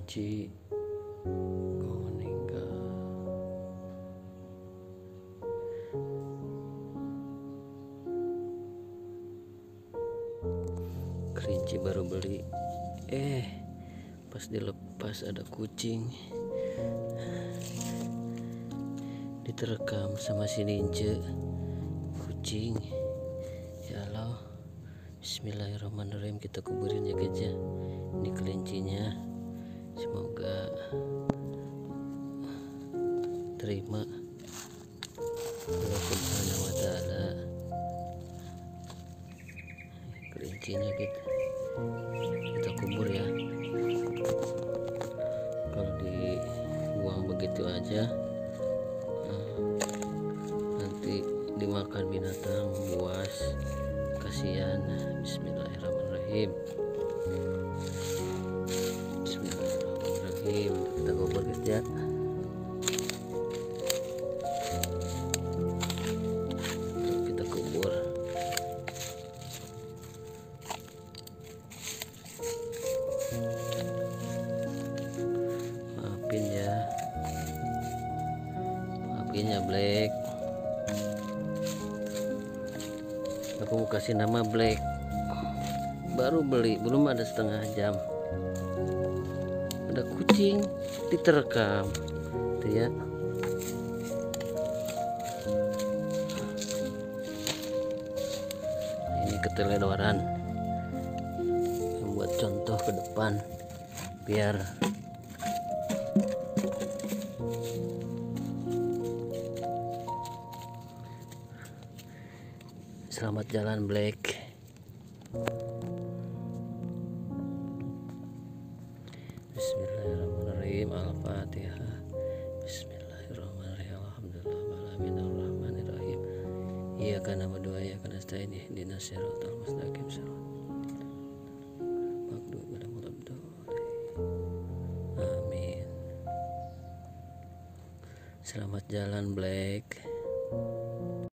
kelinci meninggal. Kelinci baru beli, pas dilepas ada kucing, diterkam sama si ninja kucing. Ya Allah, bismillahirrahmanirrahim, kita kuburin ya guys ya. Ini kelincinya, semoga terima Allah Subhanahu wa ta'ala. Kelincinya kita kubur ya. Kalau dibuang begitu aja nanti dimakan binatang buas, kasihan. Bismillahirrahmanirrahim. Bismillahirrahmanirrahim. Kita kubur guys ya. Kita kubur. Maafin ya Black. Aku mau kasih nama Black. Baru beli, belum ada setengah jam. Ada kucing diterkam, tuh ya. Ini keteledoran, membuat contoh ke depan biar selamat jalan Black. Bismillahirrahmanirrahim. Al-Fatihah. Bismillahirrahmanirrahim. Alhamdulillahirabbil arrahmanirrahim. Iyyaka na'budu wa iyyaka nasta'in. Ihdinas siratal mustaqim. Amin. Selamat jalan Black.